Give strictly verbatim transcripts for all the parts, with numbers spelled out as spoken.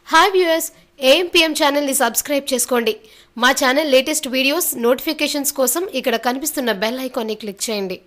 Hi viewers, AM PM ఛానల్ని subscribe చేసుకోండి. మా ఛానల్ లేటెస్ట్ వీడియోస్ నోటిఫికేషన్స్ కోసం ఇక్కడ కనిపిస్తున్న బెల్ ఐకాన్ని క్లిక్ చేయండి.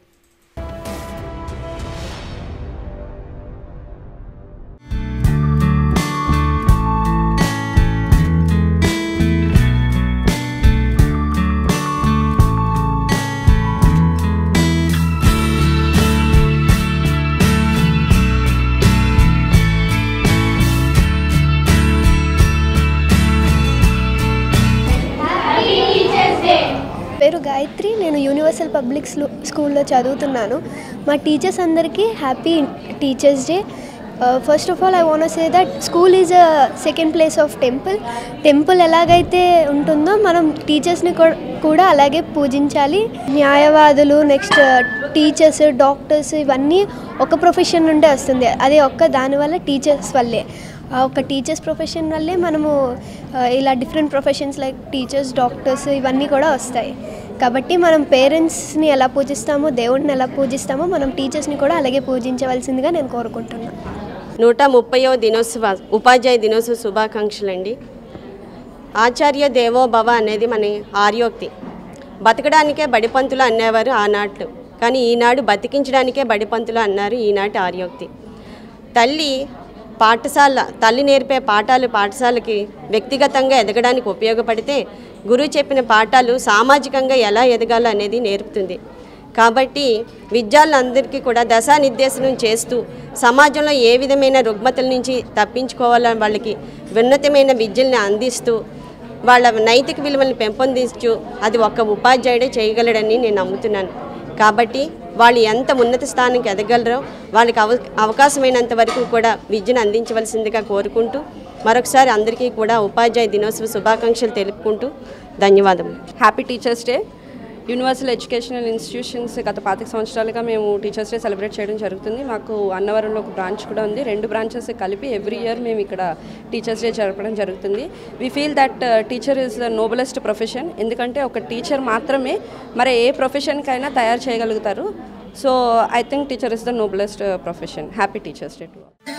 పేరు గాయత్రి. నేను యూనివర్సల్ పబ్లిక్ స్కూల్లో చదువుతున్నాను. మా టీచర్స్ అందరికీ happy teachers day. First of all I want to say that school is a second place of temple. Temple ఎలాగైతే ఉంటుందో మనం టీచర్స్ని కూడా అలాగే పూజించాలి. న్యాయవాదులు, నెక్స్ట్ టీచర్స్, డాక్టర్స్ ఇవన్నీ ఒక ప్రొఫెషన్ నుండే వస్తుంది. అది ఒక్క దానివల్ల టీచర్స్ వల్లే, ఒక టీచర్స్ ప్రొఫెషన్ వల్లే మనము ఇలా different professions like teachers, doctors ఇవన్నీ కూడా వస్తాయి. కాబట్టి మనం పేరెంట్స్ని ఎలా పూజిస్తామో, దేవుడిని ఎలా పూజిస్తామో మనం టీచర్స్ని కూడా అలాగే పూజించవలసిందిగా నేను కోరుకుంటున్నాను. నూట ముప్పైవ దినోత్సవ ఉపాధ్యాయ దినోత్సవ శుభాకాంక్షలు అండి. ఆచార్య దేవో భవ అనేది మన ఆర్యోక్తి. బతకడానికే బడిపంతులు అనేవారు ఆనాట్లు, కానీ ఈనాడు బతికించడానికే బడిపంతులు అన్నారు ఈనాటి ఆర్యోక్తి. తల్లి పాఠశాల తల్లి నేర్పే పాఠాలు పాఠశాలకి వ్యక్తిగతంగా ఎదగడానికి ఉపయోగపడితే, గురువు చెప్పిన పాఠాలు సామాజికంగా ఎలా ఎదగాలో అనేది నేర్పుతుంది. కాబట్టి విద్యార్థులందరికీ కూడా దశానిర్దేశనం చేస్తూ సమాజంలో ఏ విధమైన రుగ్మతల నుంచి తప్పించుకోవాలని వాళ్ళకి ఉన్నతమైన విద్యల్ని అందిస్తూ వాళ్ళ నైతిక విలువలను పెంపొందించు అది ఒక్క ఉపాధ్యాయుడే చేయగలడని నేను నమ్ముతున్నాను. కాబట్టి వాళ్ళు ఎంత ఉన్నత స్థానానికి ఎదగలరో వాళ్ళకి అవ అవకాశమైనంత వరకు కూడా విద్యను అందించవలసిందిగా కోరుకుంటూ మరొకసారి అందరికీ కూడా ఉపాధ్యాయ దినోత్సవ శుభాకాంక్షలు తెలుపుకుంటూ ధన్యవాదములు. Happy teachers day. Universal educational institutions గత పాతిక సంవత్సరాలుగా మేము టీచర్స్ డే సెలబ్రేట్ చేయడం జరుగుతుంది. మాకు అన్నవరంలో ఒక బ్రాంచ్ కూడా ఉంది. రెండు బ్రాంచెస్ కలిపి ఎవ్రీ ఇయర్ మేము ఇక్కడ టీచర్స్ డే జరపడం జరుగుతుంది. We feel that teacher is the noblest profession. ఎందుకంటే ఒక టీచర్ మాత్రమే మరి ఏ ప్రొఫెషన్కైనా తయారు చేయగలుగుతారు. So I think teacher is the noblest profession. Happy teachers day to